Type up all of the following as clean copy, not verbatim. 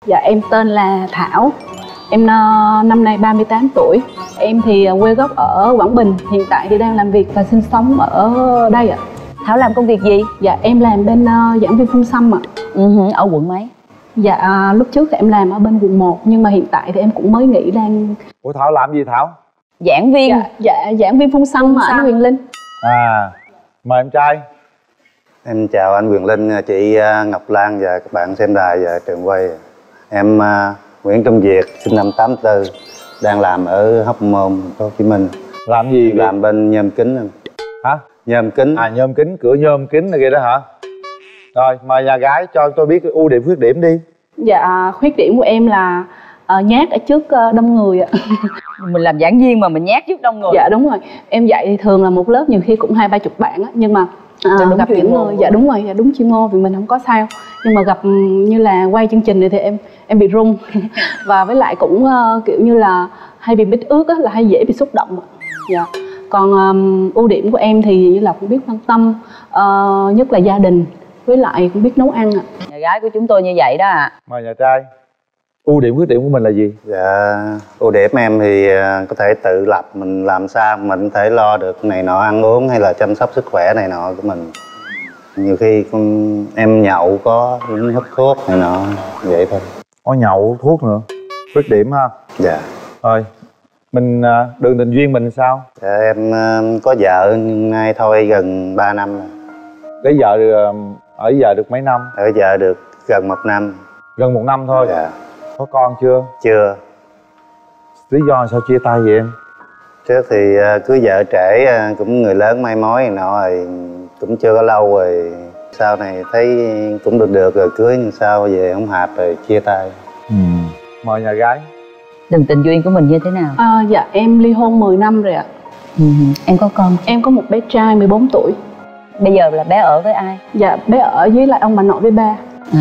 Dạ em tên là Thảo. Em năm nay 38 tuổi. Em thì quê gốc ở Quảng Bình. Hiện tại thì đang làm việc và sinh sống ở đây ạ. Thảo làm công việc gì? Dạ em làm bên giảng viên phun xăm ạ. Ở quận mấy? Dạ lúc trước thì em làm ở bên quận 1. Nhưng mà hiện tại thì em cũng mới nghỉ đang... Ủa Thảo làm gì Thảo? Giảng viên. Dạ giảng viên phun xăm ở Quyền Linh. À, mời em trai. Em chào anh Quyền Linh, chị Ngọc Lan và các bạn xem đài và trường quay. Em Nguyễn Trung Việt, sinh năm 84, đang làm ở Hóc Môn, thành phố Hồ Chí Minh. Làm gì? Làm bên nhôm kính. Hả? Nhôm kính. À nhôm kính, cửa nhôm kính này kia đó hả? Rồi, mời nhà gái cho tôi biết ưu điểm khuyết điểm đi. Dạ khuyết điểm của em là nhát ở trước đông người ạ. Mình làm giảng viên mà mình nhát trước đông người. Dạ đúng rồi. Em dạy thì thường là một lớp nhiều khi cũng 20-30 bạn á. Nhưng mà gặp những người dạ đúng rồi, dạ đúng chuyên môn thì mình không có sao. Nhưng mà gặp như là quay chương trình này thì em bị run. Và với lại cũng kiểu như là hay bị bít ướt á, là hay dễ bị xúc động. Dạ. Còn ưu điểm của em thì như là cũng biết quan tâm, nhất là gia đình, với lại cũng biết nấu ăn ạ. Nhà gái của chúng tôi như vậy đó ạ. Mời nhà trai. Ưu điểm khuyết điểm của mình là gì? Dạ, ưu điểm em thì có thể tự lập, mình làm sao mình có thể lo được này nọ, ăn uống hay là chăm sóc sức khỏe này nọ của mình. Nhiều khi em nhậu có hút thuốc này nọ, vậy thôi. Có nhậu hút thuốc nữa. Khuyết điểm ha. Dạ. Rồi, mình đường tình duyên mình sao? Dạ, em có vợ nhưng nay thôi gần 3 năm rồi. Lấy vợ ở vợ được mấy năm? Ở vợ được gần 1 năm. Gần 1 năm thôi? Dạ. Có con chưa? Chưa. Lý do sao chia tay vậy em? Trước thì cưới vợ trễ, cũng người lớn mai mối này nọ rồi, cũng chưa có lâu rồi. Sau này thấy cũng được rồi cưới, nhưng sao về không hợp rồi chia tay. Mời nhà gái. Đường tình duyên của mình như thế nào? Dạ em ly hôn 10 năm rồi ạ. Em có con? Em có một bé trai 14 tuổi. Bây giờ là bé ở với ai? Dạ bé ở với lại ông bà nội với ba.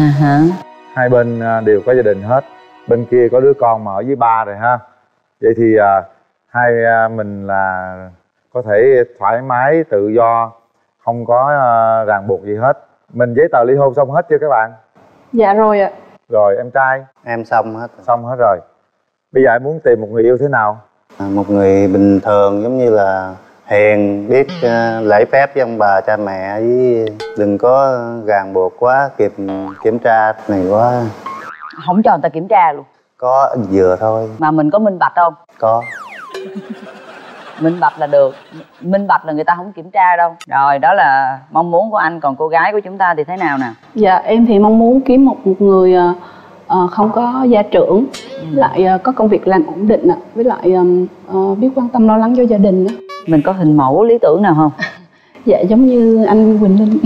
Hai bên đều có gia đình hết. Bên kia có đứa con mà ở với ba rồi ha. Vậy thì hai mình là có thể thoải mái tự do, không có ràng buộc gì hết. Mình giấy tờ ly hôn xong hết chưa các bạn? Dạ rồi ạ. Rồi em trai? Em xong hết. Xong hết rồi. Bây giờ em muốn tìm một người yêu thế nào? Một người bình thường, giống như là hiền, biết lễ phép với ông bà cha mẹ, với đừng có ràng buộc quá, kiểm tra này quá. Không cho người ta kiểm tra luôn? Có vừa thôi. Mà mình có minh bạch không? Có. Minh bạch là được. Minh bạch là người ta không kiểm tra đâu. Rồi đó là mong muốn của anh. Còn cô gái của chúng ta thì thế nào nè? Dạ em thì mong muốn kiếm một người không có gia trưởng, lại có công việc làm ổn định ạ, với lại biết quan tâm lo lắng cho gia đình. Mình có hình mẫu lý tưởng nào không? Dạ giống như anh Quỳnh Linh.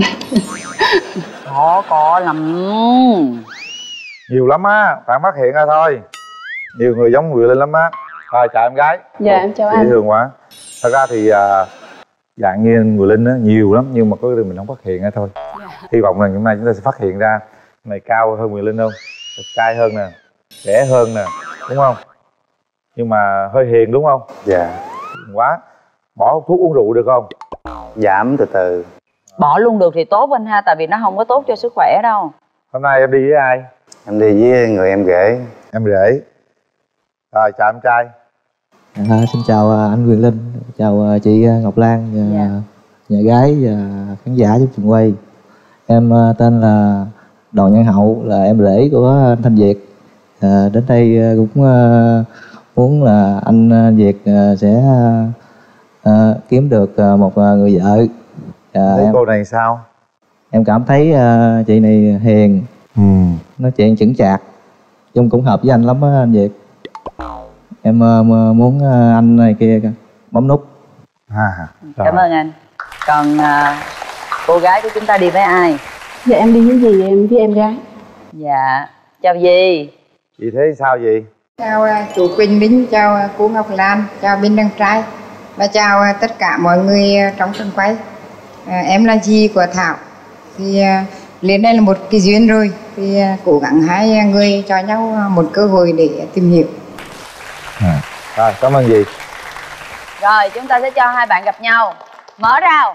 Có lắm. Nhiều lắm á, bạn phát hiện ra thôi. Nhiều người giống Quỳnh Linh lắm á. Rồi chào em gái. Dạ em chào anh. Dễ thương quá. Thật ra thì dạng như Quỳnh Linh á nhiều lắm, nhưng mà có cái mình không phát hiện ra thôi. Hy vọng rằng hôm nay chúng ta sẽ phát hiện ra này cao hơn Quỳnh Linh không, đẹp trai hơn nè, trẻ hơn nè, đúng không? Nhưng mà hơi hiền đúng không? Dạ. Hiền quá. Bỏ hút thuốc uống rượu được không? Giảm từ từ. Bỏ luôn được thì tốt anh ha, tại vì nó không có tốt cho sức khỏe đâu. Hôm nay em đi với ai? Em đi với người em rể. Em rể. Rồi chào em trai. Xin chào anh Quyền Linh, chào chị Ngọc Lan và nhà gái và khán giả trong trường quay. Em tên là Đoàn Nhân Hậu, là em rể của anh Thanh Việt. Đến đây cũng muốn là anh Việt sẽ kiếm được một người vợ. Thấy cô này sao? Em cảm thấy chị này hiền, nói chuyện chững chạc, chung cũng hợp với anh lắm á anh Việt. Em muốn anh này kia bấm nút. Cảm ơn anh. Còn cô gái của chúng ta đi với ai? Dạ em đi với dì em với em gái. Dạ chào dì. Chị thấy sao vậy? Chào chú Quỳnh Minh, chào cô Ngọc Lan, chào bên đăng trai và chào tất cả mọi người trong trường quay. Em là dì của Thảo. Thì lên đây là một cái duyên rồi, thì cố gắng hai người cho nhau một cơ hội để tìm hiểu. Rồi cảm ơn dì. Rồi chúng ta sẽ cho hai bạn gặp nhau. Mở rào.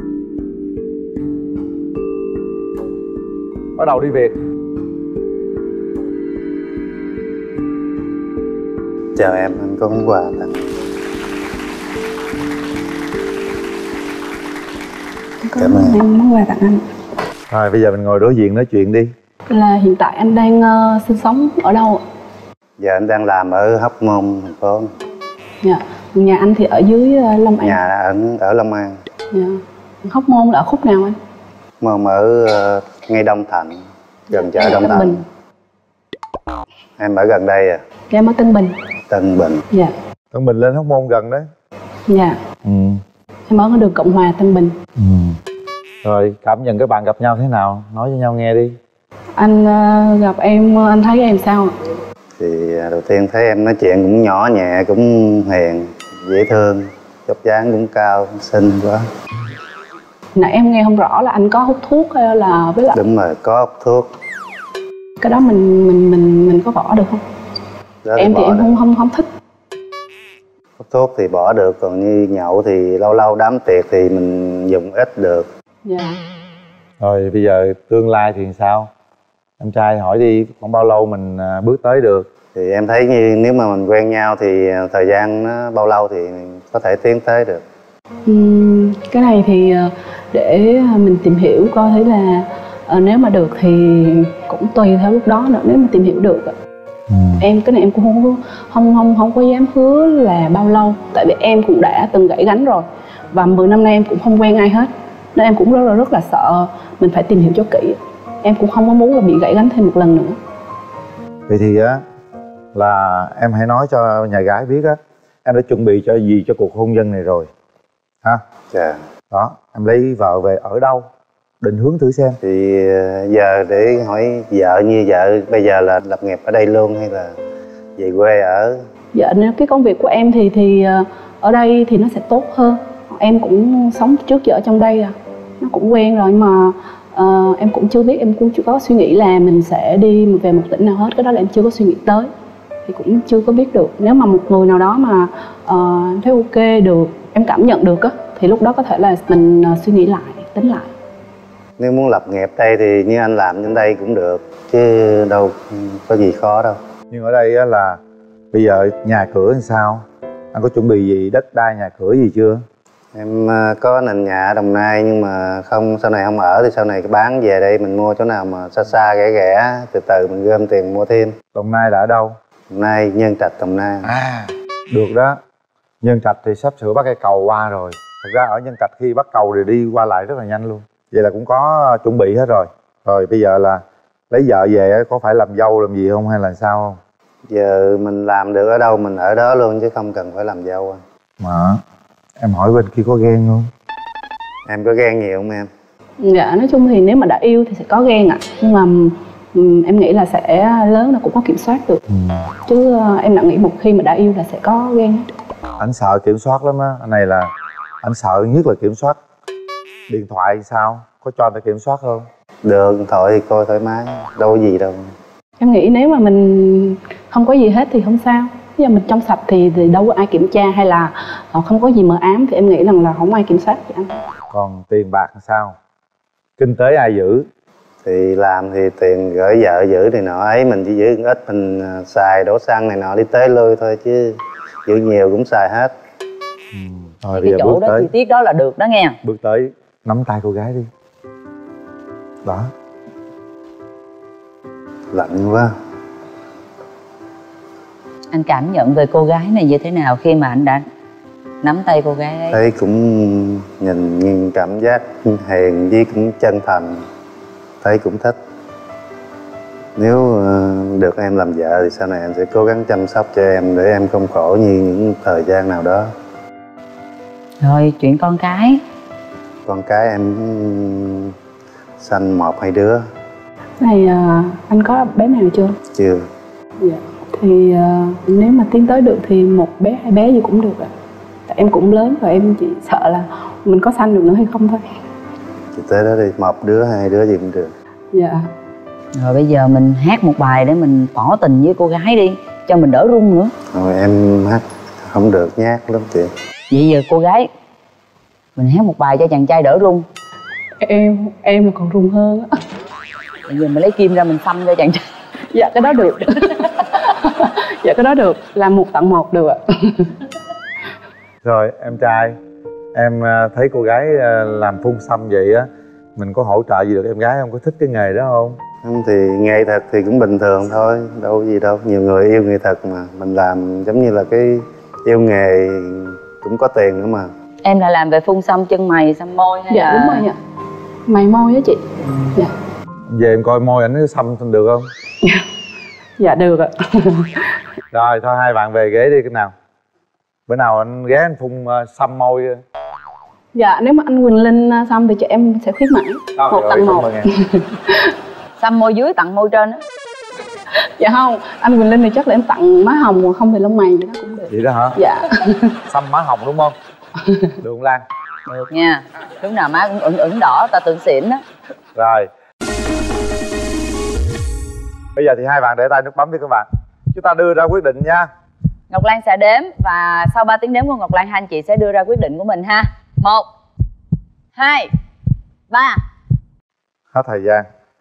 Bắt đầu đi việc. Chào em có món quà tặng. Cảm ơn em, món quà tặng anh. Rồi bây giờ mình ngồi đối diện nói chuyện đi. Là hiện tại anh đang sinh sống ở đâu ạ? Giờ anh đang làm ở Hóc Môn, thành phố. Dạ. Nhà anh thì ở dưới Long An. Nhà ở Long An. Dạ. Hóc Môn là ở khúc nào anh? Môn ở ngay Đông Thạnh, gần chợ Đông Thạnh. Bình. Em ở gần đây à? Dạ, em ở Tân Bình. Tân Bình. Dạ. Tân Bình lên Hóc Môn gần đấy. Dạ. Em ở đường Cộng Hòa, Tân Bình. Rồi cảm nhận các bạn gặp nhau thế nào? Nói cho nhau nghe đi. Anh gặp em, anh thấy em sao ạ? Thì đầu tiên thấy em nói chuyện cũng nhỏ nhẹ, cũng hiền, dễ thương, vóc dáng cũng cao, xinh quá. Nãy em nghe không rõ là anh có hút thuốc hay là với lại... Đúng rồi, có hút thuốc. Cái đó mình có bỏ được không? Em thì em không thích. Hút thuốc thì bỏ được, còn như nhậu thì lâu lâu đám tiệc thì mình dùng ít được. Dạ. Rồi bây giờ tương lai thì sao? Em trai hỏi đi, khoảng bao lâu mình bước tới được? Thì em thấy như nếu mà mình quen nhau thì thời gian nó bao lâu thì mình có thể tiến tới được. Cái này thì để mình tìm hiểu coi thấy là nếu mà được thì cũng tùy theo lúc đó nữa, nếu mà tìm hiểu được. Em cái này em cũng không có dám hứa là bao lâu, tại vì em cũng đã từng gãy gánh rồi và 10 năm nay em cũng không quen ai hết, nên em cũng rất là sợ mình phải tìm hiểu cho kỹ. Em cũng không có muốn là bị gãy gánh thêm một lần nữa. Vậy thì á là em hãy nói cho nhà gái biết á, em đã chuẩn bị cho gì cho cuộc hôn nhân này rồi ha? Dạ. Đó, em lấy vợ về ở đâu, định hướng thử xem. Thì giờ để hỏi vợ, như vợ bây giờ là lập nghiệp ở đây luôn hay là về quê ở? Dạ, nếu cái công việc của em thì ở đây thì nó sẽ tốt hơn. Em cũng sống trước giờ ở trong đây à, nó cũng quen rồi, nhưng mà em cũng chưa biết, em cũng chưa có suy nghĩ là mình sẽ đi về một tỉnh nào hết. Cái đó là em chưa có suy nghĩ tới, thì cũng chưa có biết được. Nếu mà một người nào đó mà thấy ok được, em cảm nhận được á, thì lúc đó có thể là mình suy nghĩ lại, tính lại. Nếu muốn lập nghiệp đây thì như anh làm trên đây cũng được, chứ đâu có gì khó đâu. Nhưng ở đây á là bây giờ nhà cửa làm sao? Anh có chuẩn bị gì, đất đai nhà cửa gì chưa? Em có nền nhà ở Đồng Nai, nhưng mà không, sau này không ở thì sau này bán về đây mình mua chỗ nào mà xa xa rẻ rẻ, từ từ mình gom tiền mua thêm. Đồng Nai là ở đâu? Đồng Nai, Nhân Trạch, Đồng Nai. À, được đó. Nhân Trạch thì sắp sửa bắt cây cầu qua rồi. Thật ra ở Nhân Trạch khi bắt cầu thì đi qua lại rất là nhanh luôn. Vậy là cũng có chuẩn bị hết rồi. Rồi bây giờ là lấy vợ về có phải làm dâu làm gì không hay là sao không? Giờ mình làm được ở đâu mình ở đó luôn, chứ không cần phải làm dâu. Mà em hỏi bên kia có ghen không? Em có ghen nhiều không em? Dạ, nói chung thì nếu mà đã yêu thì sẽ có ghen ạ. Nhưng mà em nghĩ là sẽ lớn là cũng có kiểm soát được. Chứ em đã nghĩ một khi mà đã yêu là sẽ có ghen. Anh sợ kiểm soát lắm á. Anh này là anh sợ nhất là kiểm soát. Điện thoại sao? Có cho người ta kiểm soát không? Được, điện thoại thì coi thoải mái, đâu có gì đâu. Em nghĩ nếu mà mình không có gì hết thì không sao. Bây giờ mình trong sạch thì đâu có ai kiểm tra, hay là không có gì mờ ám thì em nghĩ rằng là không ai kiểm soát chị anh. Còn tiền bạc sao? Kinh tế ai giữ? Thì làm thì tiền gửi vợ giữ thì nọ ấy, mình chỉ giữ ít mình xài đổ xăng này nọ đi tới lui thôi, chứ giữ nhiều cũng xài hết. Rồi cái chỗ đó chi tiết đó là được đó nghe. Bước tới nắm tay cô gái đi. Đó. Lạnh quá. Anh cảm nhận về cô gái này như thế nào khi mà anh đã nắm tay cô gái ấy? Thấy cũng nhìn cảm giác hiền với cũng chân thành, thấy cũng thích. Nếu được em làm vợ thì sau này anh sẽ cố gắng chăm sóc cho em để em không khổ như những thời gian nào đó. Rồi chuyện con cái. Con cái em sanh 1-2 đứa. Này anh có bé nào chưa? Chưa. Dạ. Thì nếu mà tiến tới được thì 1 bé 2 bé gì cũng được ạ. Tại em cũng lớn và em chỉ sợ là mình có sanh được nữa hay không thôi. Chỉ tới đó đi, 1 đứa 2 đứa gì cũng được. Dạ. Rồi bây giờ mình hát một bài để mình tỏ tình với cô gái đi, cho mình đỡ run nữa. Rồi em hát không được, nhát lắm chị. Vậy giờ cô gái mình hát một bài cho chàng trai đỡ run. Em là còn run hơn á. Bây giờ mình lấy kim ra mình xăm cho chàng trai. Dạ cái đó được. Dạ cái đó được, làm 1 tặng 1 được ạ. Rồi em trai, em thấy cô gái làm phun xăm vậy á, mình có hỗ trợ gì được em gái không? Có thích cái nghề đó không? Không thì nghề thật thì cũng bình thường thôi, đâu có gì đâu. Nhiều người yêu nghề thật mà, mình làm giống như là cái yêu nghề cũng có tiền nữa mà. Em là làm về phun xăm chân mày, xăm môi hay Dạ là... đúng rồi ạ. Mày môi á chị. Dạ. Về em coi môi ảnh nó xăm được không? Dạ được ạ. Rồi thôi hai bạn về ghế đi cái nào. Bữa nào anh ghé anh phun xăm môi. Dạ nếu mà anh Quỳnh Linh xăm thì chị em sẽ khuyến mãi 1 tặng 1. Xăm môi dưới tặng môi trên á. Dạ không, anh Quỳnh Linh thì chắc là em tặng má hồng, còn không thì lông mày gì đó cũng được. Vậy đó hả? Dạ. Xăm má hồng đúng không? Được không Lan? Được nha. Lúc nào má cũng ửng ửng đỏ, ta tưởng xỉn đó. Rồi. Bây giờ thì hai bạn để tay nút bấm đi các bạn. Chúng ta đưa ra quyết định nha. Ngọc Lan sẽ đếm và sau 3 tiếng đếm của Ngọc Lan, hai anh chị sẽ đưa ra quyết định của mình ha. 1 2 3. Hết thời gian.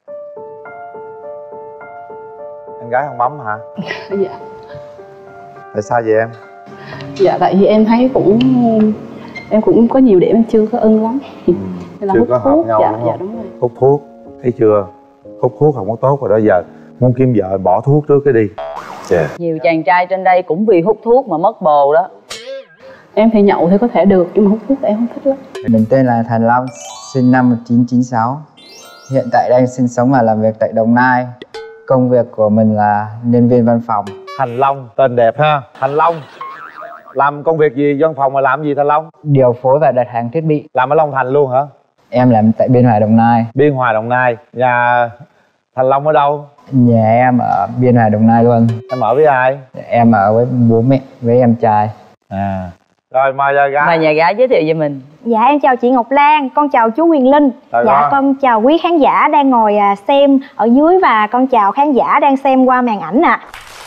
Em gái không bấm hả? Dạ. Tại sao vậy em? Dạ tại vì em thấy em cũng có nhiều điểm em chưa có ưng lắm. Nên là Chưa hút có hợp thuốc. nhau Dạ, đúng không? dạ đúng rồi. Hút thuốc, thấy chưa? Hút thuốc không có tốt rồi đó, giờ muốn kiếm vợ bỏ thuốc trước cái đi. Nhiều chàng trai trên đây cũng vì hút thuốc mà mất bồ đó. Em thì nhậu thì có thể được, nhưng mà hút thuốc thì em không thích lắm. Mình tên là Thành Long, sinh năm 1996. Hiện tại đang sinh sống và làm việc tại Đồng Nai. Công việc của mình là nhân viên văn phòng. Thành Long, tên đẹp ha. Thành Long làm công việc gì, văn phòng mà làm gì Thành Long? Điều phối và đặt hàng thiết bị. Làm ở Long Thành luôn hả? Em làm tại Biên Hòa, Đồng Nai. Biên Hòa, Đồng Nai. Nhà Thành Long ở đâu? Nhà em ở Biên Hòa, Đồng Nai luôn. Em ở với ai? Em ở với bố mẹ, với em trai. Rồi mời nhà gái. Mời nhà gái giới thiệu về mình. Dạ em chào chị Ngọc Lan, con chào chú Quyền Linh. Dạ con chào quý khán giả đang ngồi xem ở dưới và con chào khán giả đang xem qua màn ảnh ạ.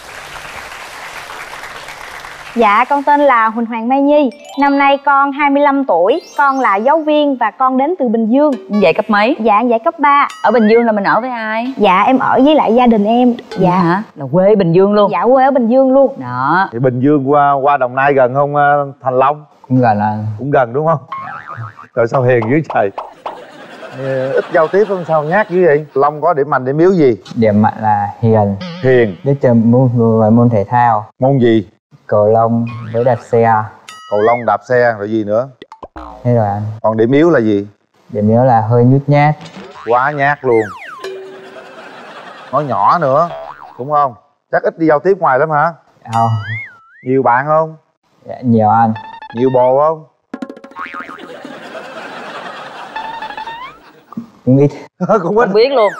Dạ con tên là Huỳnh Hoàng Mai Nhi. Năm nay con 25 tuổi, con là giáo viên và con đến từ Bình Dương. Dạy cấp mấy? Dạ em dạy cấp 3. Ở Bình Dương là mình ở với ai? Dạ em ở với lại gia đình em. Dạ hả? Là quê Bình Dương luôn? Dạ quê ở Bình Dương luôn. Đó. Thì Bình Dương qua Đồng Nai gần không Thành Long? Cũng gần là... Cũng gần đúng không? Rồi sao hiền dữ trời. Ít giao tiếp không sao nhát dữ vậy? Long có điểm mạnh điểm yếu gì? Điểm mạnh là hiền. Hiền. Biết chơi môn thể thao. Môn gì? Cầu lông với đạp xe. Cầu lông, đạp xe rồi gì nữa? Thế rồi anh. Còn điểm yếu là gì? Điểm yếu là hơi nhút nhát. Quá nhát luôn. Nói nhỏ nữa đúng không? Chắc ít đi giao tiếp ngoài lắm hả? Không. Nhiều bạn không? Dạ, nhiều anh. Nhiều bồ không? Cũng ít. Cũng ít. Không biết luôn.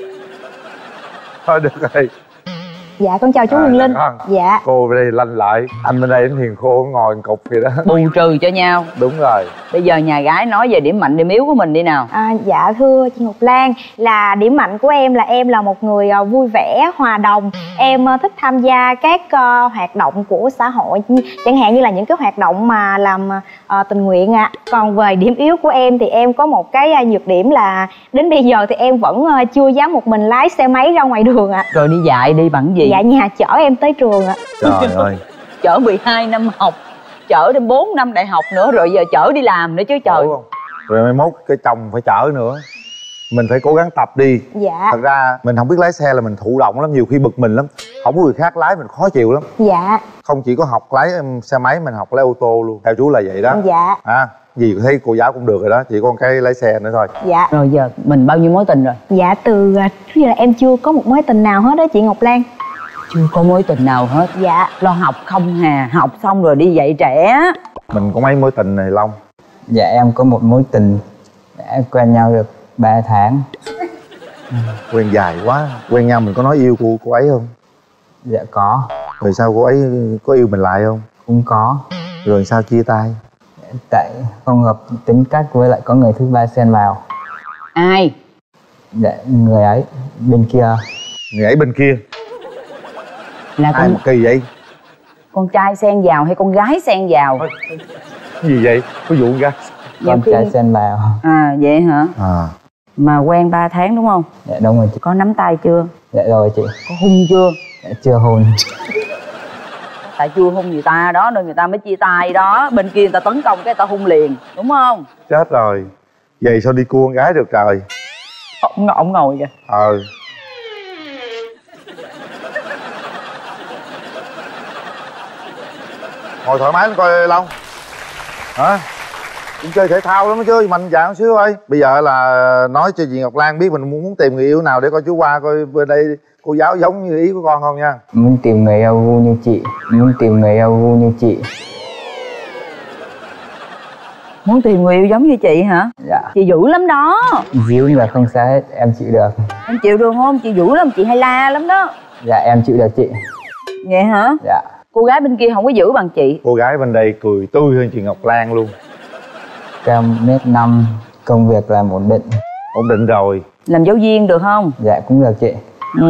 Thôi được rồi. Dạ con chào chú Quyền Linh. Dạ. Cô bên đây lanh lại, anh bên đây anh hiền khô ngồi cục vậy đó. Bù trừ cho nhau. Đúng rồi. Bây giờ nhà gái nói về điểm mạnh điểm yếu của mình đi nào. Dạ thưa chị Ngọc Lan, là điểm mạnh của em là một người vui vẻ, hòa đồng. Em thích tham gia các hoạt động của xã hội, chẳng hạn như là những cái hoạt động mà làm tình nguyện ạ. Còn về điểm yếu của em thì em có một cái nhược điểm là đến bây giờ thì em vẫn chưa dám một mình lái xe máy ra ngoài đường ạ. Rồi đi dạy đi bằng gì? Dạ nhà chở em tới trường ạ. Trời ơi. Chở 12 năm học, chở đến 4 năm đại học nữa, rồi giờ chở đi làm nữa chứ trời. Đúng không? Rồi mai mốt cái chồng phải chở nữa. Mình phải cố gắng tập đi. Dạ. Thật ra mình không biết lái xe là mình thụ động lắm, nhiều khi bực mình lắm. Không có người khác lái mình khó chịu lắm. Dạ. Không chỉ có học lái xe máy, mình học lái ô tô luôn. Theo chú là vậy đó. Dạ. Gì thấy cô giáo cũng được rồi đó, chỉ còn cái lái xe nữa thôi. Dạ. Rồi giờ mình bao nhiêu mối tình rồi? Dạ từ trước giờ là em chưa có một mối tình nào hết đó chị Ngọc Lan. Chưa có mối tình nào hết? Dạ. Lo học không hà, học xong rồi đi dạy trẻ. Mình có mấy mối tình này Long? Dạ em có một mối tình, đã quen nhau được 3 tháng. Quen dài quá. Quen nhau mình có nói yêu cô ấy không? Dạ có. Rồi sao cô ấy có yêu mình lại không? Cũng có. Rồi sao chia tay? Tại không hợp tính cách, với lại có người thứ ba xen vào. Ai? Dạ người ấy bên kia. Người ấy bên kia Là ai mà kỳ vậy? Con trai xen vào hay con gái xen vào? Cái gì vậy? Có vụ con gái? Con trai xen vào. À vậy hả? Mà quen 3 tháng đúng không? Dạ đúng rồi chị. Có nắm tay chưa? Dạ rồi chị. Có hôn chưa? Dạ chưa hôn. Tại chưa hung người ta đó nên người ta mới chia tay đó. Bên kia người ta tấn công cái người ta hung liền, đúng không? Chết rồi, vậy sao đi cua con gái được trời. Ông ngồi kìa. Ngồi thoải mái coi Long. Hả? Cũng chơi thể thao lắm chứ, mạnh dạn xíu thôi. Bây giờ là nói cho chị Ngọc Lan biết mình muốn tìm người yêu nào để coi chú qua coi bên đây cô giáo giống như ý của con không nha. Muốn tìm người yêu gu như chị. Muốn tìm người yêu gu như chị. Muốn tìm người yêu giống như chị hả? Dạ. Chị dữ lắm đó. Díu là không sao hết, em chịu được. Em chịu được không? Chị dữ lắm, chị hay la lắm đó. Dạ em chịu được chị. Vậy hả? Dạ. Cô gái bên kia không có dữ bằng chị. Cô gái bên đây cười tươi hơn chị Ngọc Lan luôn. Cao 1m5, công việc làm ổn định. Ổn định rồi. Làm giáo viên được không? Dạ cũng được chị.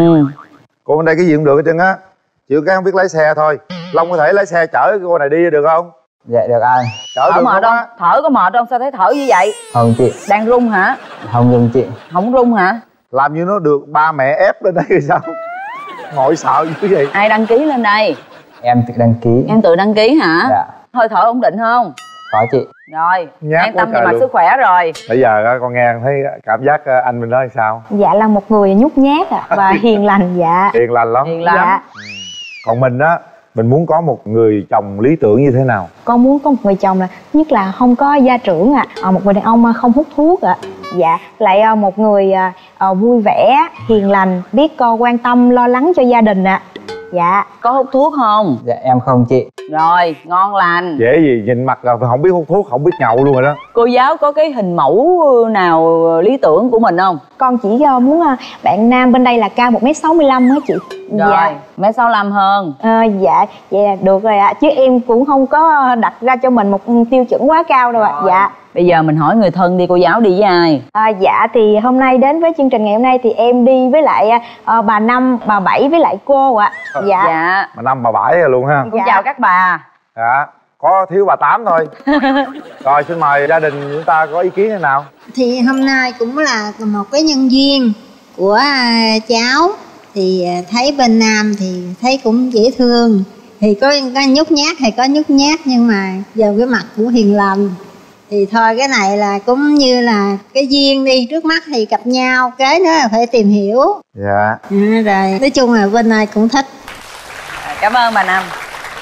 Cô bên đây cái gì cũng được hết trơn á. Chịu cái không biết lái xe thôi. Long có thể lái xe chở cái cô này đi được không? Dạ được anh. Chở Thở mệt không? Thở có mệt không? Sao thấy thở như vậy? Không chị. Đang run hả? Không run chị. Không run hả? Làm như nó được ba mẹ ép lên đây thì sao? Ngồi sợ dữ vậy. Ai đăng ký lên đây? Em tự đăng ký. Em tự đăng ký hả? Dạ. Hơi thở ổn định không? Có chị. Rồi, Nhát an tâm về quá mặt trời sức khỏe rồi. Bây giờ con nghe thấy cảm giác anh bên đó thì sao? Dạ là một người nhút nhát và hiền lành. Dạ. Hiền lành lắm. Hiền lắm. Dạ. Còn mình á, mình muốn có một người chồng lý tưởng như thế nào? Con muốn có một người chồng là thứ nhất là không có gia trưởng một người đàn ông không hút thuốc dạ, lại một người vui vẻ, hiền lành, biết quan tâm lo lắng cho gia đình dạ. Có hút thuốc không? Dạ em không chị. Rồi, ngon lành. Dễ gì nhìn mặt là không biết hút thuốc, không biết nhậu luôn rồi đó. Cô giáo có cái hình mẫu nào lý tưởng của mình không? Con chỉ muốn bạn nam bên đây là cao 1m65 á chị. Rồi, dạ. 1m65 hơn. Dạ, vậy là được rồi ạ. Chứ em cũng không có đặt ra cho mình một tiêu chuẩn quá cao đâu ạ. Dạ. Bây giờ mình hỏi người thân đi, cô giáo đi với ai? Dạ thì hôm nay đến với chương trình ngày hôm nay thì em đi với lại bà Năm, bà Bảy với lại cô ạ. Dạ. Dạ. Mà năm bà Bảy rồi luôn ha. Cũng chào các bà. Dạ. Có thiếu bà Tám thôi. Rồi xin mời gia đình chúng ta có ý kiến thế nào? Thì hôm nay cũng là một cái nhân viên của cháu. Thì thấy bên Nam thì thấy cũng dễ thương. Thì có nhút nhát thì có nhút nhát, nhưng mà giờ cái mặt cũng hiền lành. Thì thôi cái này là cũng như là cái duyên đi, trước mắt thì gặp nhau, cái nữa là phải tìm hiểu. Dạ. Rồi nói chung là bên này cũng thích. Cảm ơn bà Năm.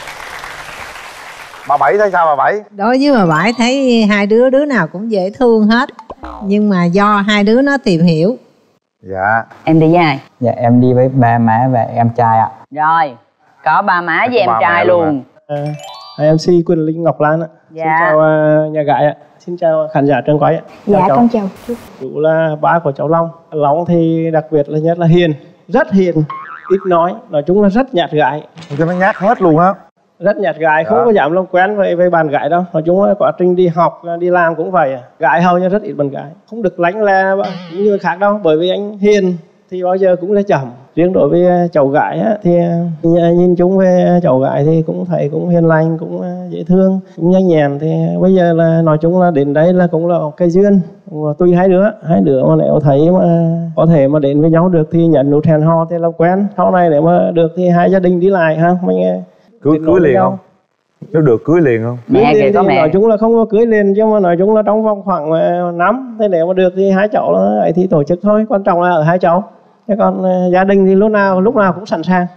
Bà Bảy thấy sao bà Bảy? Đối với bà Bảy thấy hai đứa nào cũng dễ thương hết. Nhưng mà do hai đứa nó tìm hiểu. Dạ. Em đi với ai? Dạ em đi với ba má và em trai ạ. Rồi, có ba má với em trai luôn. MC Quỳnh Linh Ngọc Lan ạ. Dạ. Xin chào nhà gái ạ. Xin chào khán giả trường quay ạ. Dạ con chào chú. Chú là ba của cháu Long. Long thì đặc biệt là nhất là hiền, rất hiền, ít nói chung là rất nhạt gái. Cho nó nhát hết luôn á. Rất nhạt gái, không có dám làm quen với bạn gái đâu. Nói chung là quá trình đi học, đi làm cũng vậy. Gái hầu như rất ít bạn gái. Không được lánh le những người khác đâu. Bởi vì anh hiền thì bao giờ cũng là chậm. Riêng đối với cháu gái thì nhìn chung về cháu gái thì cũng thấy cũng hiền lành, cũng dễ thương, cũng nhanh nhẹn. Thì bây giờ là nói chung là đến đây là cũng là cái duyên. Tùy hai đứa mà nếu thấy mà có thể mà đến với nhau được thì nhận nút hẹn hò thì làm quen. Sau này nếu mà được thì hai gia đình đi lại ha. Mình cưới liền không? Nếu được cưới liền không? Mẹ kìa có mẹ. Nói chung là không có cưới liền, nhưng mà nói chung là trong vòng khoảng năm. Thế nếu mà được thì hai cháu ấy thì tổ chức thôi. Quan trọng là ở hai cháu. Thế còn gia đình thì lúc nào cũng sẵn sàng.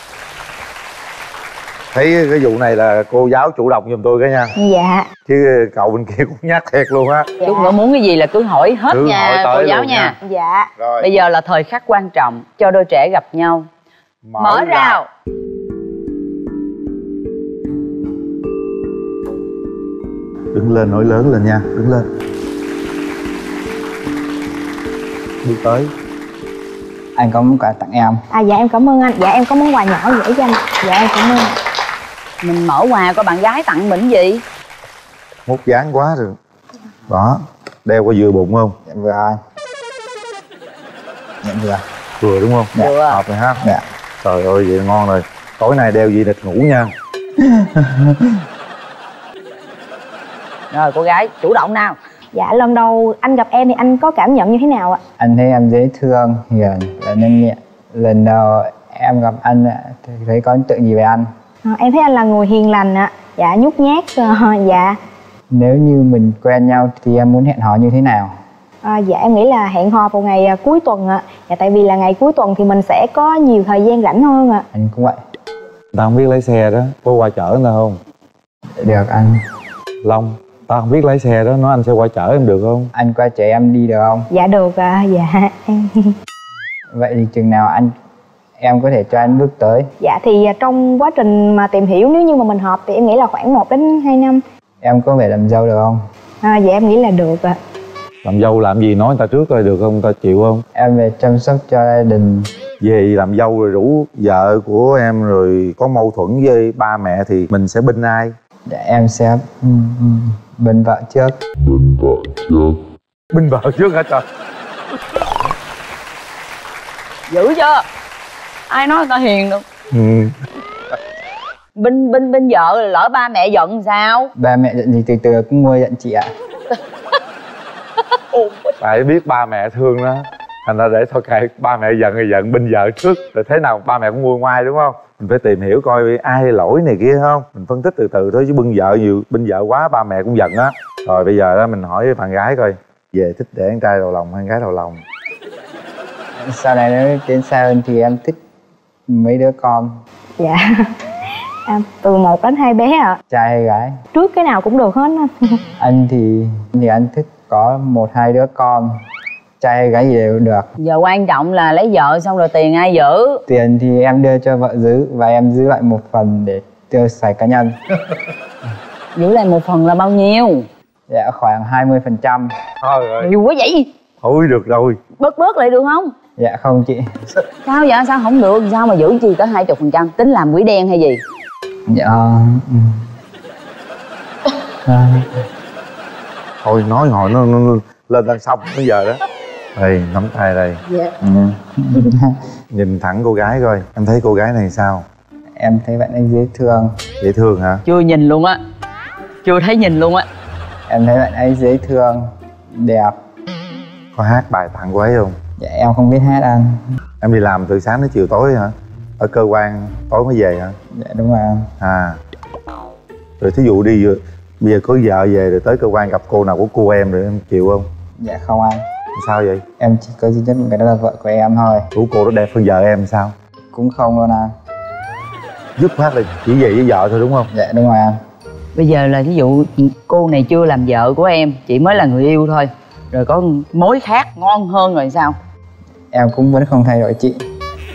Thấy cái vụ này là cô giáo chủ động giùm tôi cái nha. Dạ. Chứ cậu bên kia cũng nhát thiệt luôn á. Dạ. Chút nữa muốn cái gì là cứ hỏi hết cứ nha hỏi cô giáo nha. Dạ. Rồi. Bây giờ là thời khắc quan trọng cho đôi trẻ gặp nhau. Mở rào. Đứng lên nói lớn lên nha, đứng lên. Bước tới. Anh có món quà tặng em. Dạ em cảm ơn anh. Dạ em có món quà nhỏ gửi cho anh. Dạ em cảm ơn. Mình mở quà có bạn gái tặng mình gì? Mốt dáng quá rồi. Đó, đeo qua vừa bụng không? Dạ vừa anh. Dạ vừa. Vừa đúng không? Dạ. Vừa. Hợp rồi ha. Dạ. Trời ơi vậy ngon rồi. Tối nay đeo gì địch ngủ nha. Rồi cô gái chủ động nào. Dạ lần đầu anh gặp em thì anh có cảm nhận như thế nào ạ? Anh thấy em dễ thương, hiền và nhanh nhẹn. Lần đầu em gặp anh thì thấy có ấn tượng gì về anh? Em thấy anh là người hiền lành ạ. Dạ, nhút nhát. Dạ. Nếu như mình quen nhau thì em muốn hẹn hò như thế nào? Dạ em nghĩ là hẹn hò vào ngày cuối tuần ạ. Dạ, tại vì là ngày cuối tuần thì mình sẽ có nhiều thời gian rảnh hơn ạ. Anh cũng vậy. Tao không biết lái xe đó, có qua chở người ta không? Được anh. Long, tao không biết lái xe đó, nói anh sẽ qua chở em được không? Anh qua chở em đi được không? Dạ được ạ. Dạ em. Vậy thì chừng nào em có thể cho anh bước tới? Dạ thì trong quá trình mà tìm hiểu, nếu như mà mình hợp thì em nghĩ là khoảng 1 đến 2 năm. Em có vẻ làm dâu được không? Dạ em nghĩ là được ạ. Làm dâu làm gì nói người ta trước coi được không, người ta chịu không? Em về chăm sóc cho gia đình. Về làm dâu rồi rủ vợ của em rồi có mâu thuẫn với ba mẹ thì mình sẽ binh ai? Dạ em sẽ binh vợ trước. Binh vợ trước hả trời? Dữ chưa? Ai nói người ta hiền đâu. Binh vợ lỡ ba mẹ giận sao? Ba mẹ giận gì từ từ cũng nguôi giận chị ạ. Tại biết ba mẹ thương đó, thành ra để thôi kệ, ba mẹ giận thì giận, binh vợ trước rồi thế nào ba mẹ cũng nguôi ngoai, đúng không? Mình phải tìm hiểu coi ai lỗi này kia không, mình phân tích từ từ thôi, chứ binh vợ nhiều, binh vợ quá ba mẹ cũng giận á. Rồi bây giờ đó mình hỏi bạn gái coi về thích để con trai đầu lòng hay con gái đầu lòng. Sau này nếu tiến xa hơn thì em thích mấy đứa con. Dạ từ 1 đến 2 bé ạ. Trai hay gái? Trước cái nào cũng được hết anh. Anh thì anh thích có 1-2 đứa con. Trai hay gái gì đều được. Giờ quan trọng là lấy vợ xong rồi tiền ai giữ? Tiền thì em đưa cho vợ giữ và em giữ lại một phần để tiêu xài cá nhân. Giữ lại một phần là bao nhiêu? Dạ khoảng 20%. Thôi rồi. Nhiều quá vậy? Thôi được rồi. Bớt lại được không? Dạ không chị. Sao vậy? Sao không được? Sao mà giữ chi tới 20%? Tính làm quỷ đen hay gì? Dạ Thôi nói hồi nó lên đang xong bây giờ đó. Đây nắm tay đây. Dạ. Nhìn thẳng cô gái coi, em thấy cô gái này sao? Em thấy bạn ấy dễ thương. Dễ thương hả? Chưa nhìn luôn á. Chưa thấy nhìn luôn á. Em thấy bạn ấy dễ thương, đẹp. Có hát bài tặng cô ấy không? Dạ em không biết hát anh. Em đi làm từ sáng đến chiều tối hả? Ở cơ quan tối mới về hả? Dạ đúng rồi anh. Rồi thí dụ đi bây giờ có vợ về rồi tới cơ quan gặp cô nào của cô em rồi em chịu không? Dạ không anh. Sao vậy? Em chỉ có duy nhất một cái đó là vợ của em thôi. Của cô đó đẹp hơn vợ em sao? Cũng không luôn anh. Dứt khoát là chỉ về với vợ thôi đúng không? Dạ đúng rồi anh. Bây giờ là ví dụ cô này chưa làm vợ của em, chị mới là người yêu thôi, rồi có mối khác ngon hơn rồi sao? Em cũng vẫn không thay đổi chị.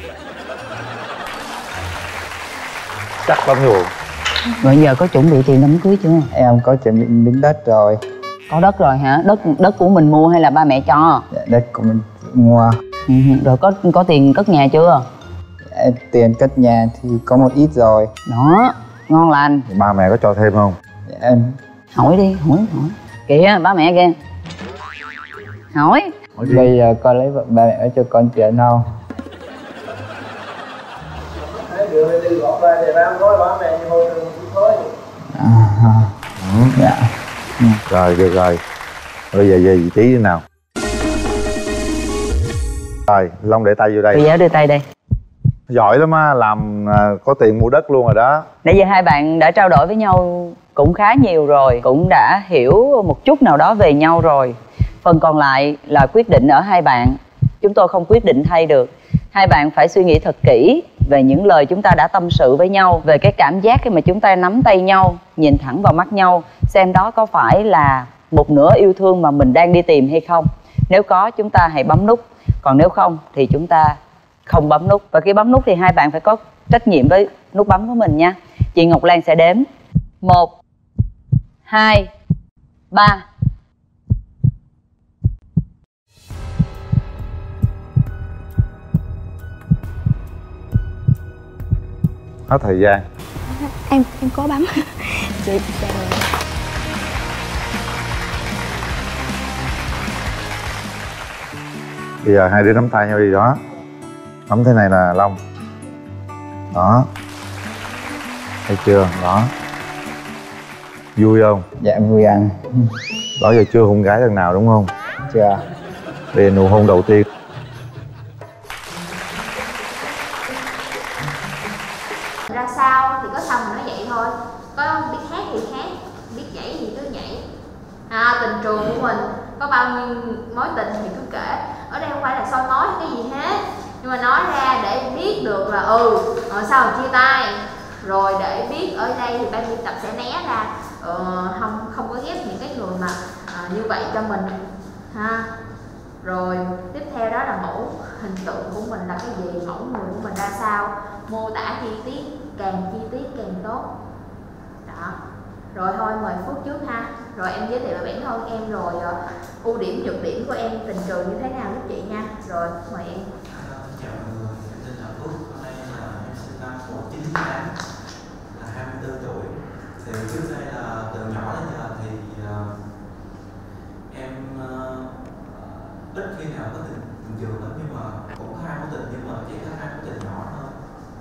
Chắc lắm rồi. Rồi giờ có chuẩn bị tiền đám cưới chưa? Em có chuẩn bị miếng đất rồi. Có đất rồi hả? Đất của mình mua hay là ba mẹ cho? Dạ, đất của mình mua. Rồi có tiền cất nhà chưa? Dạ, tiền cất nhà thì có một ít rồi. Đó, ngon lành. Ba mẹ có cho thêm không? Dạ, em hỏi đi, hỏi. Kìa, ba mẹ kìa. Hỏi. Bây giờ con lấy vợ ba mẹ có cho con tiền không? Dạ. Rồi được rồi. Bây giờ về vị trí thế nào? Rồi, Long để tay vô đây. Bây giờ đưa tay đây. Giỏi lắm á, làm có tiền mua đất luôn rồi đó. Nãy giờ hai bạn đã trao đổi với nhau cũng khá nhiều rồi, cũng đã hiểu một chút nào đó về nhau rồi. Phần còn lại là quyết định ở hai bạn. Chúng tôi không quyết định thay được. Hai bạn phải suy nghĩ thật kỹ về những lời chúng ta đã tâm sự với nhau, về cái cảm giác khi mà chúng ta nắm tay nhau, nhìn thẳng vào mắt nhau, xem đó có phải là một nửa yêu thương mà mình đang đi tìm hay không. Nếu có, chúng ta hãy bấm nút. Còn nếu không thì chúng ta không bấm nút. Và khi bấm nút thì hai bạn phải có trách nhiệm với nút bấm của mình nha. Chị Ngọc Lan sẽ đếm 1, 2, 3. Hết thời gian. Em có bấm. Chị Bây giờ hai đứa nắm tay nhau đi đó. Nắm thế này là Long. Đó. Thấy chưa? Đó. Vui không? Dạ vui anh. Đó giờ chưa hôn gái lần nào đúng không? Chưa. Đây là nụ hôn đầu tiên. Ra sao thì có sao mình nói vậy thôi, có biết hát thì hát, biết nhảy thì cứ nhảy. Tình trường của mình có bao nhiêu mối tình thì cứ kể, ở đây không phải là soi mói cái gì hết, nhưng mà nói ra để biết được là rồi sao mà chia tay, rồi để biết ở đây thì ban biên tập sẽ né ra, không có ghép những cái người mà như vậy cho mình ha. Rồi tiếp theo đó là mẫu hình tượng của mình là cái gì, mẫu người của mình ra sao, mô tả chi tiết, càng chi tiết càng tốt đó. Rồi thôi mời Phước trước ha, rồi em giới thiệu về bản thân em, rồi ưu điểm nhược điểm của em tình trường như thế nào giúp chị nha. Rồi mời em. Chào mọi người, em tên là Phước, hôm nay là em sinh năm 1998, là 24 tuổi. Thì trước đây là từ nhỏ đến giờ thì em ít khi nào có tình trường lắm, nhưng mà cũng có 2 mối tình, nhưng mà chỉ có 2 mối tình nhỏ thôi.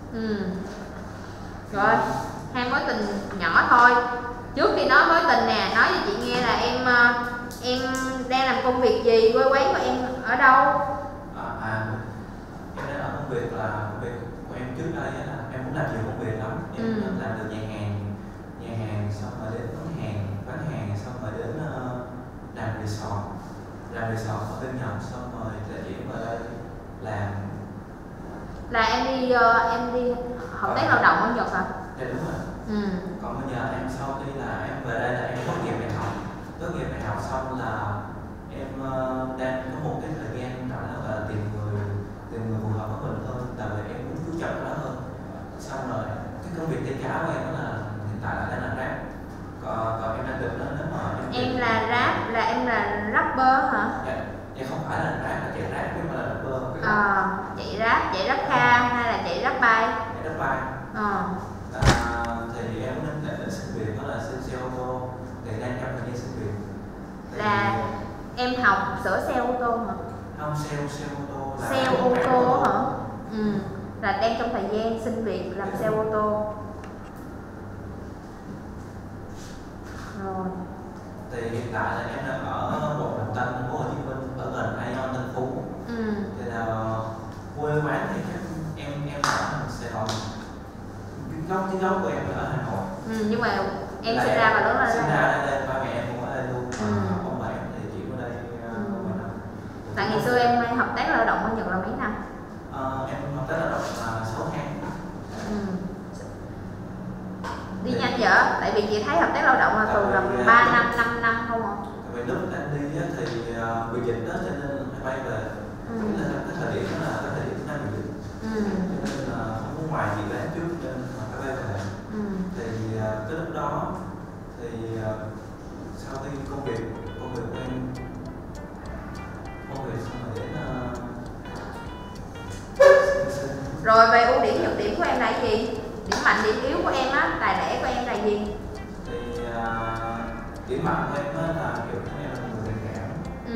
Rồi 2 mối tình nhỏ thôi. Trước khi nói mối tình nè, nói cho chị nghe là em đang làm công việc gì, quê quán của em ở đâu? Em đang làm công việc là công việc của em trước đây là em cũng làm nhiều công việc lắm. Em làm từ nhà hàng xong rồi đến bán hàng xong rồi đến làm resort ở bên Nhật, xong rồi lại chuyển vào đây làm. Là em đi học tác lao động ở Nhật hả? Dạ đúng rồi. Còn bây giờ em sau khi là em về đây là em tốt nghiệp đại học xong là em đang có một cái thời gian rảnh là tìm người phù hợp với mình hơn, tại vì em muốn chú trọng đó hơn. Xong rồi cái công việc tay trái của em đó là hiện tại là đang làm rap, còn em đang được đó nếu mà em là rap, là em là rapper hả? Dạ không phải là rap, là chạy rap nhưng mà là rapper. Chạy rap ca hay là chạy rap bay? Chạy rap bay. Thì em định xin việc đó là xin xe ô tô, thì đang trong thời gian xin việc. Là em học sửa xe ô tô hả? Không, xe ô tô. Xe ô tô hả? Là đang trong thời gian xin việc làm xe ô tô. Rồi. Thì hiện tại là em đang ở quận Bình Tân, thành phố Hồ Chí Minh, ở gần Ion Tân Phú. Thì là quê quán thì chắc em ở Sài Gòn. Cái gốc của em là ở Hà Nội. Nhưng mà em sinh ra và lớn lên sinh ra ở đây, ba mẹ em cũng ở đây luôn. Ông bà em thì chuyển ở đây mấy năm. Tại ngày xưa em học tác lao động ở Nhật là mấy năm? Em học tác lao động là 6 tháng. Đi nhanh vậy? Tại vì chị thấy học tác lao động là thường là 3 năm, 5 năm không ạ? Tại vì lúc em đi thì bị dịch đó cho nên phải bay về. Cái thời điểm đó là cái thời điểm năm bị dịch. Cho nên là không có ngoài gì bán trước nên phải bay về. Thì cái lúc đó thì sau khi công việc của em xong rồi đến rồi về ưu điểm nhược điểm của em là gì? Điểm mạnh điểm yếu của em á, tài lẻ của em là gì? Thì điểm mạnh của em á là kiểu như em là một người tình cảm,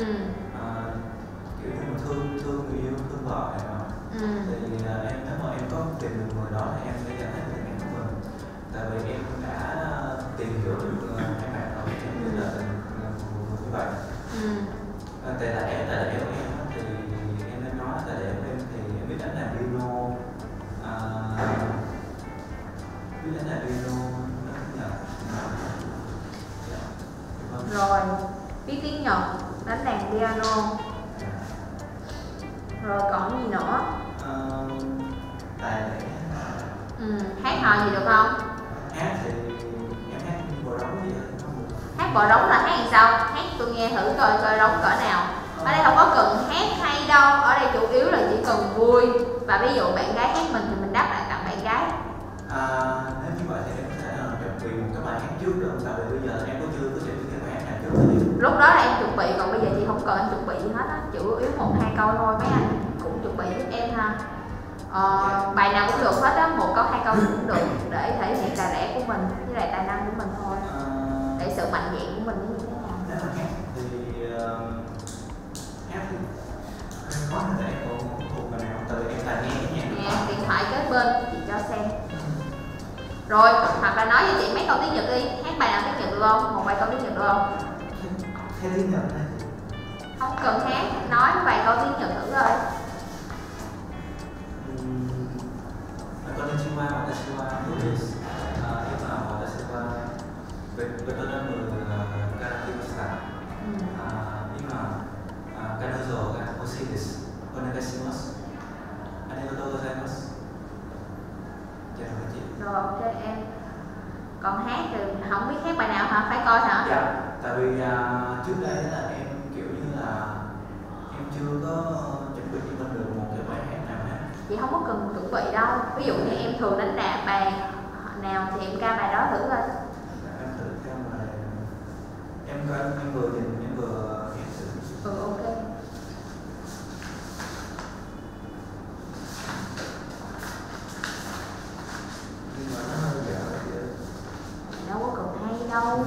kiểu như mình thương người yêu, thương vợ này nọ. Thì em nếu mà em có tìm được người đó thì em sẽ cảm thấy tình cảm của mình, tại vì em đã tìm hiểu được hai bạn rồi, em biết là như vậy. Tài lẻ của em thì em nên nói tài lẻ của em thì em biết đánh đàn piano, rồi biết tiếng Nhật, đánh đàn piano. Rồi còn gì nữa? Tài lẻ. Hát hò gì được không? Hát thì em hát bò rống gì đó. Hát bò rống là hát làm sao? Hát tôi nghe thử coi rống cỡ nào. Ở đây không có cần hát hay đâu, ở đây chủ yếu là chỉ cần vui. Và ví dụ bạn gái hát mình thì mình đáp lại tặng bạn gái. Nếu như vậy thì em có thể chuẩn bị một cái bài hát trước được, tại vì bây giờ em chưa có chuẩn bị cái bài hát nào trước. Lúc đó là em chuẩn bị, còn bây giờ chị không cần em chuẩn bị gì hết á, chủ yếu 1-2 câu thôi, mấy anh cũng chuẩn bị giúp em ha. Bài nào cũng được hết á, 1 câu 2 câu cũng được, để thể hiện tài lẻ của mình với lại tài năng của mình thôi, để sự mạnh dạn của mình như thế nào. Nếu mà hát thì khó là em cũng thuộc bài nào, tại vì em tài nghe nhạc. Nè, điện thoại kế bên chị cho xem. Rồi, hoặc là nói với chị mấy câu tiếng Nhật đi, hát bài nào tiếng Nhật được không? Một vài câu tiếng Nhật được không? Hát tiếng Nhật này. Không cần hát, nói vài câu tiếng Nhật thử rồi. Con nên xin qua watashi wa Buddhist. Ima watashi wa betul-betul karakimashita. Ima kanojo ga hoshii desu. Onegaishimasu. Arigatou gozaimasu. Rồi ok em. Còn hát thì không biết hát bài nào hả? Phải coi hả? Dạ, tại vì trước đây là em kiểu như là em chưa có chuẩn bị cho mình được một cái bài hát nào hết. Chị không có cần chuẩn bị đâu. Ví dụ như em thường đánh đàn bài nào thì em ca bài đó thử coi. Em thử theo bài. Em coi em vừa nhìn em vừa nghe thử. Ok. Nhưng mà nó hơi dở vậy. Đâu có cần hay đâu.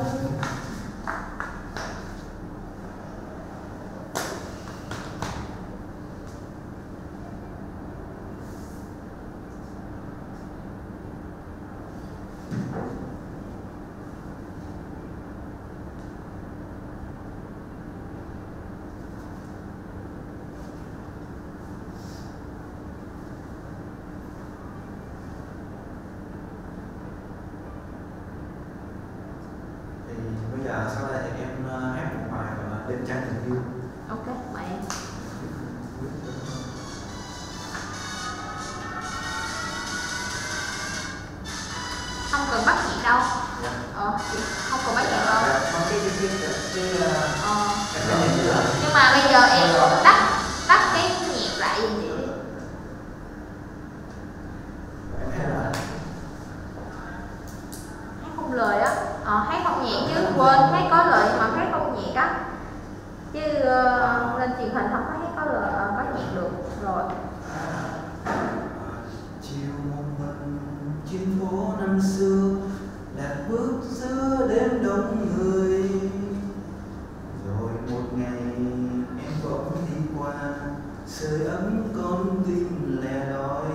Bây giờ sau đây thì em hát một bài gọi là Đêm Trăng Tình Yêu. Ok, mời em. Không cần bắt nhịp đâu. Chị không cần bắt nhịp đâu. Nhưng mà bây giờ em tắt cái nhịp lại giùm chị đi. Hát không lời á. Hát không nhạc chứ, quên hát có lời mà hát không nhạc á. Chứ lên truyền hình không có hát có lời, có nhạc được rồi. Chiều một mình trên phố năm xưa, lạc bước giữa đêm đông người. Rồi một ngày em bỗng đi qua, sưởi ấm con tim lẻ loi.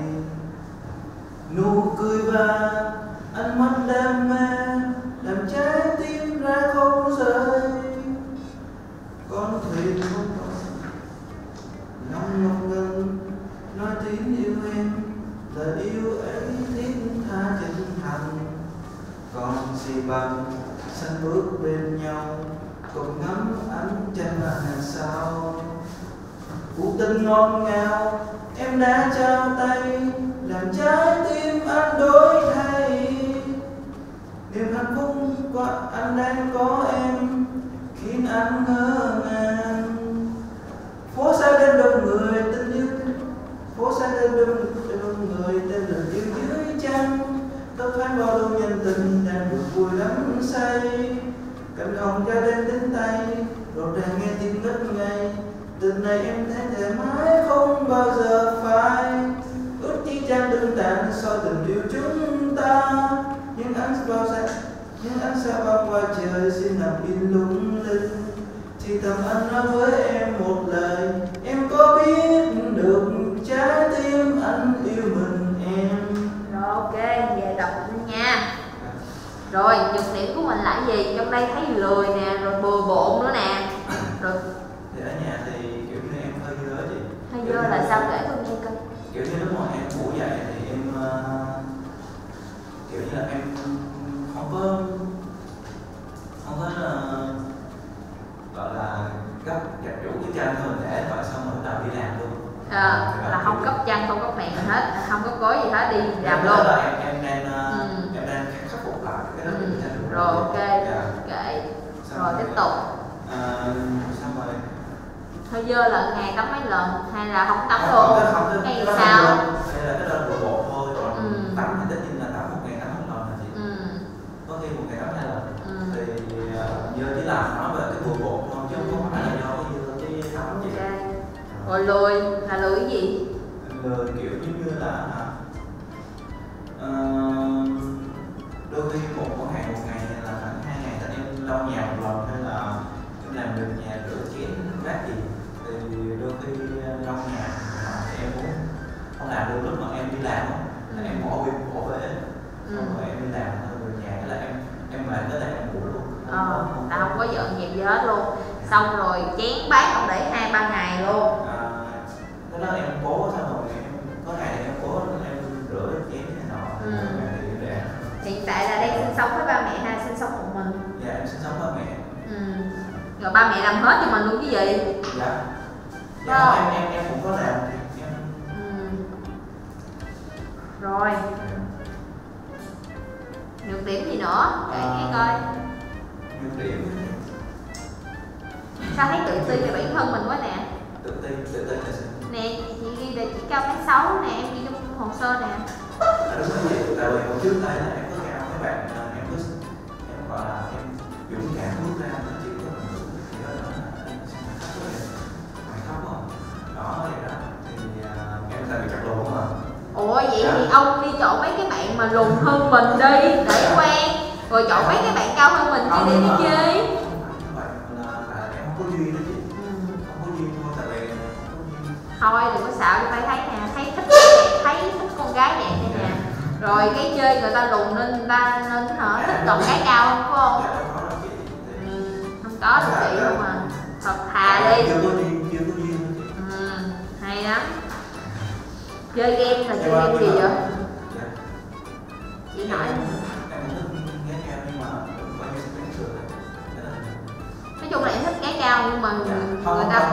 Nụ cười và ánh mắt đam mê làm trái tim ra không rời. Con thuyền không còn lòng ngọc ngân nói tiếng yêu em, lời yêu ấy thiết tha chân thành. Còn gì bằng sân bước bên nhau, cùng ngắm ánh trăng hàng sao. Cuộc tình ngọt ngào em đã trao tay, làm trái tim anh đổi thay. Niềm hạnh phúc của anh đang có em khiến anh ngỡ ngàng. Phố xa đêm đông người tình yêu, phố xa đêm đông người tên là yêu dưới trăng. Tóc phán bao lâu nhân tình đang được vui lắm say. Cành hồng ra đêm đến tay, rộn ràng nghe tim ngất ngây. Tình này em thấy thoải mái không bao giờ phai. Ước chí trang đơn tàn soi tình yêu chúng ta. Nhưng anh sao băng qua trời xin nằm yên lung linh. Thì thầm anh nói với em một lời, em có biết được trái tim anh yêu mình em. Rồi ok, về đọc nha. Rồi nhược điểm của mình là gì? Trong đây thấy lười nè, rồi bừa bộn nữa nè. Rồi thì ở nhà thì kiểu như em hơi dơ chị. Hơi dơ là sao, kể tôi nghe coi. Kiểu như lúc mà em ngủ dậy thì em kiểu như là em không có gọi là gấp chặt chủ cái chân thôi để rồi xong rồi bắt đầu đi làm luôn. Là không cấp chăn, không cấp mền hết, không có gối gì hết, đi làm luôn. Em đang khắc phục lại cái đó. Rồi ok, kệ. Rồi tiếp tục. Xong rồi hơi dơ là ngày tắm mấy lần hay là không tắm luôn? Hay sao? Hay là cái đơn bừa bộn thôi, rồi tắm thì tất nhiên là tắm một ngày tắm một lần là gì? Có khi một ngày tắm 2 lần. Thì giờ chỉ là nói về cái bừa bộn thôi chứ không phải là do cái dơ cái tắm gì. Rồi lười là lười cái gì? Lười kiểu như là đôi khi một ngày là khoảng 2 ngày tại em lau nhà một lần, hay là em làm việc nhà rửa chén rác gì thì đôi khi lau nhà thì em muốn không làm được. Lúc mà em đi làm là em bỏ về xong rồi em đi làm về nhà cái là em mệt tới là em ngủ luôn. Tao không có dọn dẹp gì hết luôn, xong rồi chén bát không để 2-3 ngày luôn. Cái đó em cố, xong rồi em có ngày em cố em rửa chén này nọ. sống với ba mẹ hay sinh sống một mình? Dạ em sinh sống với ba mẹ. Rồi ba mẹ làm hết cho mình luôn cái gì? Dạ. Dạ em cũng có làm em. Rồi. Nhược điểm gì nữa? Kể nghe coi. Nhược điểm. Sao thấy tự ti về bản thân mình quá nè? Tự ti là sao? Nè, chị ghi là chỉ cao 1m6 nè, em ghi trong hồ sơ nè. Đúng rồi chị, tại vì hồi trước đây là em có cao mấy bạn, em gọi là em dũng cảm bước ra nói chuyện với mọi người, thì đó là em xin mày khóc rồi. Đó vậy đó, thì em tại vì cặp lùn mà. Ủa vậy thì ông đi chọn mấy cái bạn mà lùn hơn mình đi để quen, rồi chọn mấy cái bạn cao hơn mình chứ để đi chơi. Em không có duyên đó chị. Không có duyên thôi, tại vì thôi đừng có xạo cho phải thấy nè, thấy thích con gái đẹp đây nè, rồi cái chơi người ta lùn nên người ta nên thích con gái cao không, phải không? Không có được chị không à, thật thà đi. Chưa có duyên. Hay lắm. Chơi game là chơi game gì vậy? Chị hỏi. Nói chung là em thích gái cao nhưng mà người ta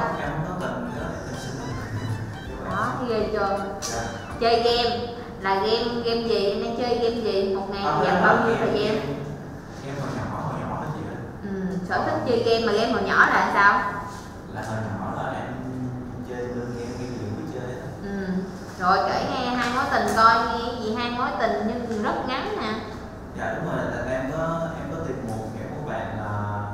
đó thì ghê chưa? Chơi game là game gì? Em đang chơi game gì? Một ngày dành bao nhiêu thời gian? Game hồi nhỏ đó chị ơi. Sở thích chơi game mà game hồi nhỏ là sao? Là hồi nhỏ là em chơi game gì cũng chơi đó. Rồi kể nghe hai mối tình coi, nghe gì hai mối tình nhưng rất ngắn nè. Dạ đúng rồi, là em có tìm một bạn là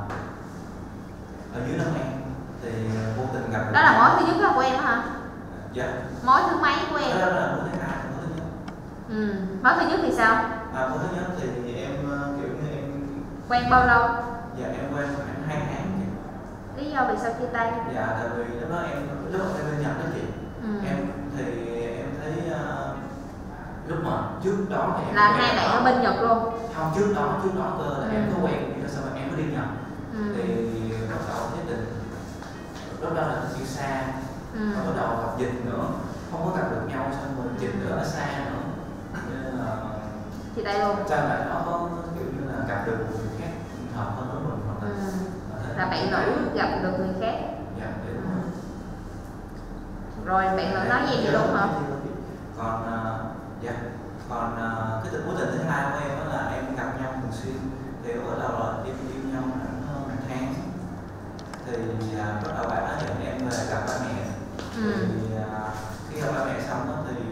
ở dưới Long An thì vô tình gặp. Đó là mối thứ nhất của em hả? Dạ. Mối thứ mấy của em? Đó là mối thứ hai, mối thứ nhất. Mối thứ nhất thì sao? Mối thứ nhất thì em kiểu như em quen bao lâu? Dạ em quen khoảng 2 tháng. Lý do vì sao chia tay? Dạ tại vì lúc đó em bên Nhật đó chị. Em thì em thấy lúc mà trước đó thì em là hai bạn ở bên Nhật luôn? Không, trước đó cơ là em có quen, xong rồi em có đi Nhật. Thì bắt đầu nhất định lúc đó là chia xa, bắt đầu gặp dịch nữa, không có gặp được nhau, xong rồi dịch nữa ở xa nữa, nên là chia tay luôn. cha mẹ nó có kiểu như là gặp được một người khác hợp hơn với mình, hoặc là bạn nữ gặp được người khác. Dạ đúng rồi. Rồi bạn nữ nói gì vậy đúng hả? Còn dạ, còn cái mối tình thứ hai của em đó là em gặp nhau thường xuyên, thì ở đầu là em yêu nhau khoảng 1 tháng, thì bắt đầu bạn đó nhận em về gặp ba mẹ. Thì khi gặp ba mẹ xong đó thì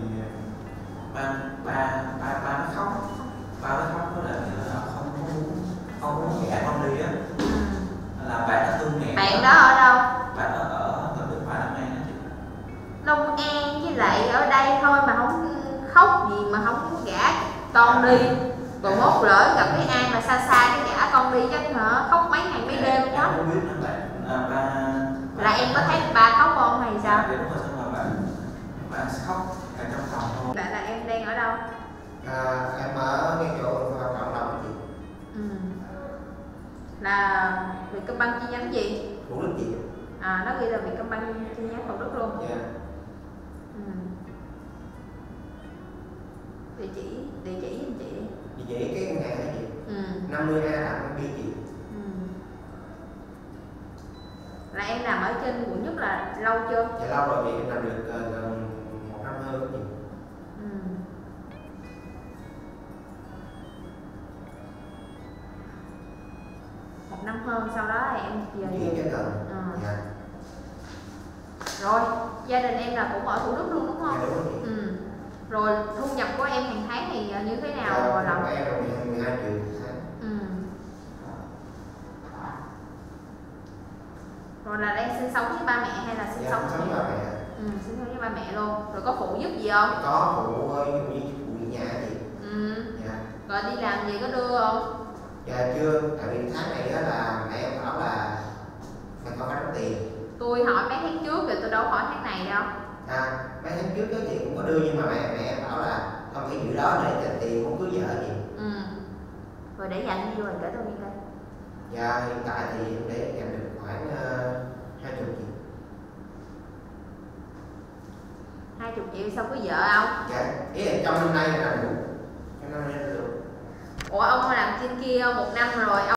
ba nó khóc, đó là không muốn gả con đi á, là bạn nó thương mẹ. Bạn đó ở đâu? Bạn đó ở bên ngoài Long An đó chị. Long An với lại ở đây thôi mà không khóc gì mà không gả con đi, còn mốt lỡ gặp cái ai mà xa cái gả con đi chắc hả khóc mấy ngày mấy đêm luôn đó. Là em có thấy ba khóc không hay sao? Đúng rồi, xong rồi bạn khóc ở trong phòng thôi. Là em đang ở đâu? Em ở ngay chỗ cộng đồng chị. Là Vietcombank chi nhánh gì? Thủ Đức chị. Nó ghi là Vietcombank chi nhánh Thủ Đức luôn. Dạ. Địa chỉ giùm chị. Địa chỉ cái ngân hàng đó chị. 50A Đặng Bi chị. Là em làm ở trên quận Nhất là lâu chưa? Dạ lâu rồi chị, em làm được gần 1 năm hơn chị. 1 năm hơn, sau đó thì em về Chuyển cái tầng. Dạ. Rồi, gia đình em là cũng ở Thủ Đức luôn đúng không? Dạ đúng rồi chị. Rồi thu nhập của em hàng tháng thì như thế nào? Dạ, em là 12 triệu tháng. Rồi là đang sinh sống với ba mẹ hay là sinh sống với ba mẹ? Sinh sống với ba mẹ luôn. Rồi có phụ giúp gì không? Có phụ ví dụ như phụ nhà gì. Dạ. Rồi đi làm gì có đưa không? Dạ chưa, tại vì tháng này đó là mẹ em bảo là mày còn phải đóng tiền. Tôi hỏi mấy tháng trước rồi tôi đâu hỏi tháng này đâu. Mấy tháng trước đó chị cũng có đưa nhưng mà mẹ em bảo là không phải giữ đó để dành tiền không cưới vợ gì. Rồi để dành như rồi kể tôi nghe coi. Dạ hiện tại thì em để dành được khoảng 20 triệu. 20 triệu sao có vợ không? Dạ, ý là trong năm nay là đủ. Trong năm nay là được. Ủa ông làm trên kia 1 năm rồi